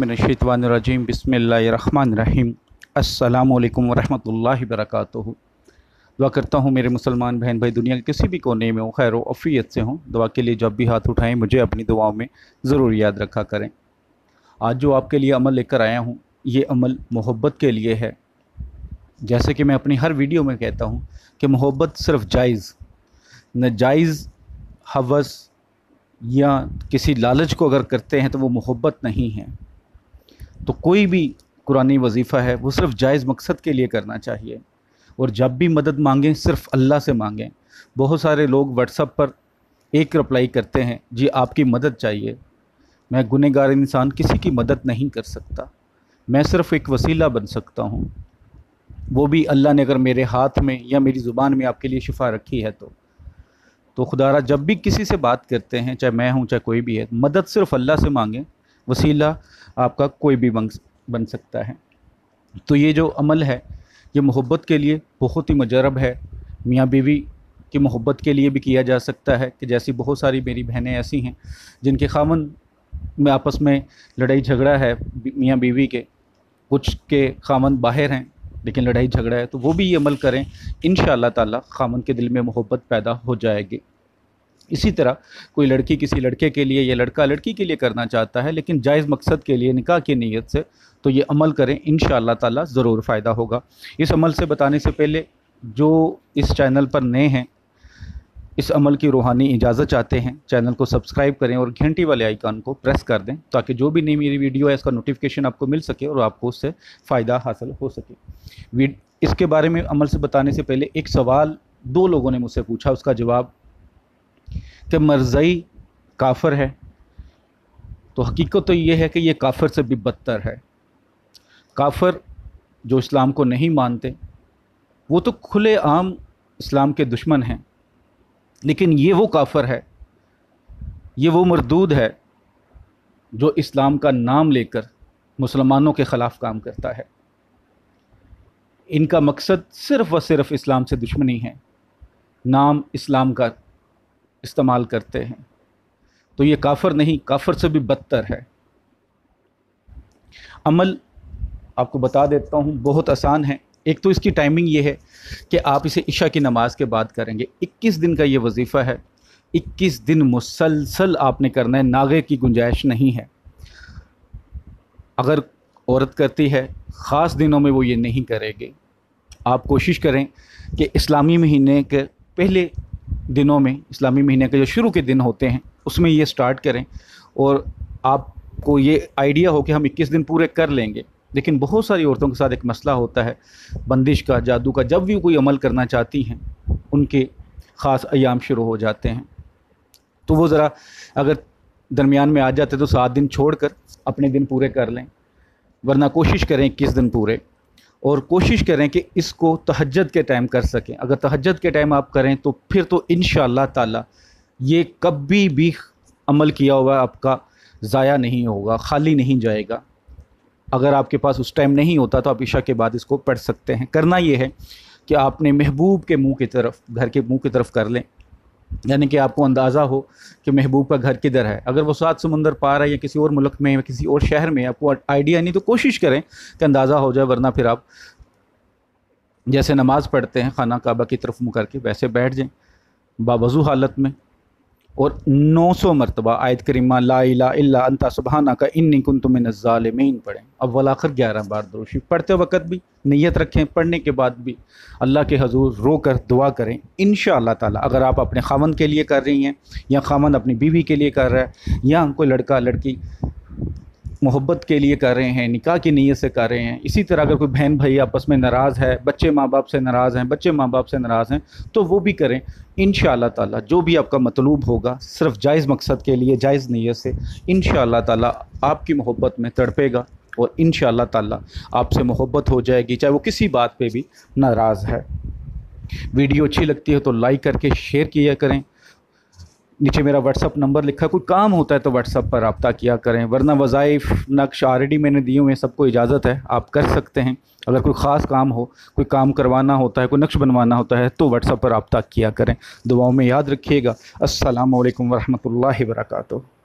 मिनश्शैतानिर्रजीम बिस्मिल्लाहिर्रहमानिर्रहीम अस्सलामुअलैकुम वरहमतुल्लाहि वबरकातुहू। दुआ करता हूँ मेरे मुसलमान बहन भाई दुनिया के किसी भी कोने में हो, खैर व अफ़ियत से हों। दुआ के लिए जब भी हाथ उठाएं मुझे अपनी दुआओं में ज़रूर याद रखा करें। आज जो आपके लिए अमल लेकर आया हूँ, ये अमल मोहब्बत के लिए है। जैसे कि मैं अपनी हर वीडियो में कहता हूँ कि मोहब्बत सिर्फ जायज़, नाजायज़ हवस या किसी लालच को अगर करते हैं तो वो मोहब्बत नहीं है। तो कोई भी कुरानी वजीफ़ा है वो सिर्फ जायज़ मकसद के लिए करना चाहिए। और जब भी मदद मांगें सिर्फ अल्लाह से मांगें। बहुत सारे लोग व्हाट्सएप पर एक रिप्लाई करते हैं, जी आपकी मदद चाहिए। मैं गुनहगार इंसान किसी की मदद नहीं कर सकता, मैं सिर्फ़ एक वसीला बन सकता हूँ। वो भी अल्लाह ने अगर मेरे हाथ में या मेरी ज़ुबान में आपके लिए शिफा रखी है तो खुदारा जब भी किसी से बात करते हैं, चाहे मैं हूँ चाहे कोई भी है, मदद सिर्फ अल्लाह से मांगें। वसीला आपका कोई भी बन सकता है। तो ये जो अमल है ये मोहब्बत के लिए बहुत ही मुजरब है। मियाँ बीवी की मोहब्बत के लिए भी किया जा सकता है कि जैसी बहुत सारी मेरी बहनें ऐसी हैं जिनके खामन में आपस में लड़ाई झगड़ा है, मियाँ बीवी के, कुछ के खामन बाहर हैं लेकिन लड़ाई झगड़ा है, तो वो भी ये अमल करें। इंशाअल्लाह ताला खामन के दिल में मोहब्बत पैदा हो जाएगी। इसी तरह कोई लड़की किसी लड़के के लिए या लड़का लड़की के लिए करना चाहता है लेकिन जायज़ मकसद के लिए, निकाह की नीयत से, तो ये अमल करें, इंशाअल्लाह ताला ज़रूर फ़ायदा होगा। इस अमल से बताने से पहले जो इस चैनल पर नए हैं, इस अमल की रूहानी इजाज़त चाहते हैं, चैनल को सब्सक्राइब करें और घंटी वाले आइकन को प्रेस कर दें ताकि जो भी नई मेरी वीडियो है इसका नोटिफिकेशन आपको मिल सके और आपको उससे फ़ायदा हासिल हो सके। इसके बारे में अमल से बताने से पहले एक सवाल दो लोगों ने मुझसे पूछा, उसका जवाब कि मरज़ई काफ़िर है। तो हकीकत तो ये है कि ये काफ़िर से भी बदतर है। काफ़िर जो इस्लाम को नहीं मानते वो तो खुले आम इस्लाम के दुश्मन हैं, लेकिन ये वो काफ़िर है, ये वो मरदूद है जो इस्लाम का नाम लेकर मुसलमानों के ख़िलाफ़ काम करता है। इनका मकसद सिर्फ़ व सिर्फ इस्लाम से दुश्मनी है, नाम इस्लाम का इस्तेमाल करते हैं। तो ये काफ़िर नहीं, काफ़िर से भी बदतर है। अमल आपको बता देता हूँ, बहुत आसान है। एक तो इसकी टाइमिंग ये है कि आप इसे इशा की नमाज़ के बाद करेंगे। 21 दिन का ये वजीफ़ा है, 21 दिन मुसलसल आपने करना है, नागे की गुंजाइश नहीं है। अगर औरत करती है ख़ास दिनों में वो ये नहीं करेगी। आप कोशिश करें कि इस्लामी महीने के पहले दिनों में, इस्लामी महीने के जो शुरू के दिन होते हैं उसमें ये स्टार्ट करें और आपको ये आइडिया हो कि हम 21 दिन पूरे कर लेंगे। लेकिन बहुत सारी औरतों के साथ एक मसला होता है बंदिश का, जादू का। जब भी कोई अमल करना चाहती हैं उनके ख़ास अयाम शुरू हो जाते हैं, तो वो ज़रा अगर दरमियान में आ जाते तो 7 दिन छोड़कर अपने दिन पूरे कर लें, वरना कोशिश करें 21 दिन पूरे। और कोशिश करें कि इसको तहज्जुद के टाइम कर सकें। अगर तहज्जुद के टाइम आप करें तो फिर तो इंशाअल्लाह ताला ये कभी भी अमल किया हुआ आपका ज़ाया नहीं होगा, खाली नहीं जाएगा। अगर आपके पास उस टाइम नहीं होता तो आप इशा के बाद इसको पढ़ सकते हैं। करना ये है कि आपने महबूब के मुंह की तरफ, घर के मुंह की तरफ कर लें, यानी कि आपको अंदाज़ा हो कि महबूब का घर किधर है। अगर वो 7 समुंदर पार है या किसी और मुल्क में या किसी और शहर में, आपको आइडिया नहीं, तो कोशिश करें कि अंदाज़ा हो जाए, वरना फिर आप जैसे नमाज़ पढ़ते हैं खाना काबा की तरफ मुँह करके वैसे बैठ जाएं बावज़ू हालत में और 900 मरतबा आयत करीमा ला इलाहा इल्ला अंता सुब्हानका इन्नी कुन्तु मिनज़ ज़ालिमीन पढ़ें। अव्वल आखिर 11 बार दुरूद शरीफ पढ़ते वक्त भी नियत रखें, पढ़ने के बाद भी अल्लाह के हजूर रो कर दुआ करें। इंशाअल्लाह ताला अगर आप अपने खामन के लिए कर रही हैं या खामन अपनी बीवी के लिए कर रहा है या कोई लड़का लड़की मोहब्बत के लिए कर रहे हैं, निकाह की नीयत से कर रहे हैं, इसी तरह अगर कोई बहन भाई आपस में नाराज़ है, बच्चे माँ बाप से नाराज़ हैं, बच्चे माँ बाप से नाराज़ हैं, तो वो भी करें। इंशाअल्लाह ताला जो भी आपका मतलूब होगा सिर्फ जायज़ मकसद के लिए, जायज़ नीयत से, इंशाअल्लाह ताला आपकी मोहब्बत में तड़पेगा और इंशाअल्लाह ताला आपसे मोहब्बत हो जाएगी, चाहे वो किसी बात पे भी नाराज़ है। वीडियो अच्छी लगती है तो लाइक करके शेयर किया करें। नीचे मेरा व्हाट्सअप नंबर लिखा है, कोई काम होता है तो व्हाट्सअप पर रब्ता किया करें, वरना वज़ाइफ़ नक्श ऑलरेडी मैंने दिए हुए हैं, सबको इजाज़त है, आप कर सकते हैं। अगर कोई ख़ास काम हो, कोई काम करवाना होता है, कोई नक्श बनवाना होता है तो व्हाट्सअप पर रब्ता किया करें। दुआओं में याद रखिएगा। अस्सलामु अलैकुम वरहमतुल्लाहि वबरकातुहू।